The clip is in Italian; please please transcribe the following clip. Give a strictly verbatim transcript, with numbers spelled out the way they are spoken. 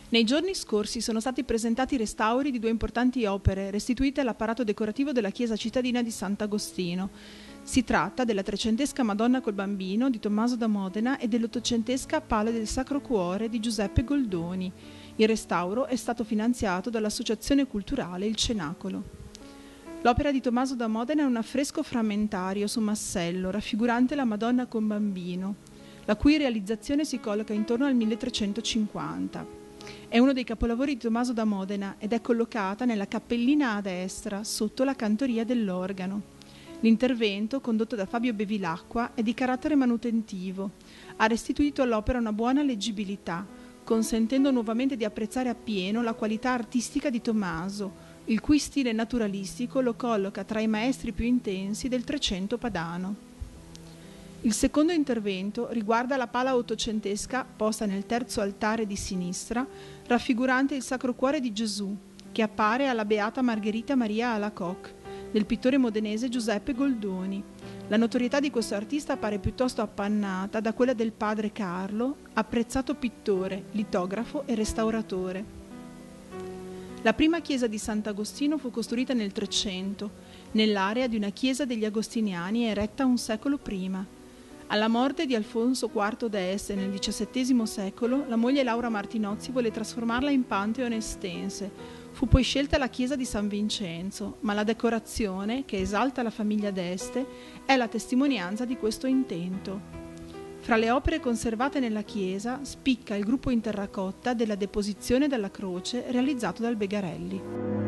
Nei giorni scorsi sono stati presentati i restauri di due importanti opere restituite all'apparato decorativo della chiesa cittadina di Sant'Agostino. Si tratta della trecentesca Madonna col Bambino di Tommaso da Modena e dell'ottocentesca Pale del Sacro Cuore di Giuseppe Goldoni. Il restauro è stato finanziato dall'Associazione Culturale Il Cenacolo. L'opera di Tommaso da Modena è un affresco frammentario su massello raffigurante la Madonna con Bambino, la cui realizzazione si colloca intorno al milletrecentocinquanta. È uno dei capolavori di Tommaso da Modena ed è collocata nella cappellina a destra, sotto la cantoria dell'organo. L'intervento, condotto da Fabio Bevilacqua, è di carattere manutentivo. Ha restituito all'opera una buona leggibilità, consentendo nuovamente di apprezzare appieno la qualità artistica di Tommaso, il cui stile naturalistico lo colloca tra i maestri più intensi del Trecento padano. Il secondo intervento riguarda la pala ottocentesca posta nel terzo altare di sinistra, raffigurante il Sacro Cuore di Gesù, che appare alla Beata Margherita Maria Alacoque, del pittore modenese Giuseppe Goldoni. La notorietà di questo artista appare piuttosto appannata da quella del padre Carlo, apprezzato pittore, litografo e restauratore. La prima chiesa di Sant'Agostino fu costruita nel Trecento, nell'area di una chiesa degli Agostiniani eretta un secolo prima. Alla morte di Alfonso quarto d'Este nel diciassettesimo secolo, la moglie Laura Martinozzi volle trasformarla in Pantheon estense. Fu poi scelta la chiesa di San Vincenzo, ma la decorazione, che esalta la famiglia d'Este, è la testimonianza di questo intento. Fra le opere conservate nella chiesa spicca il gruppo in terracotta della Deposizione della Croce realizzato dal Begarelli.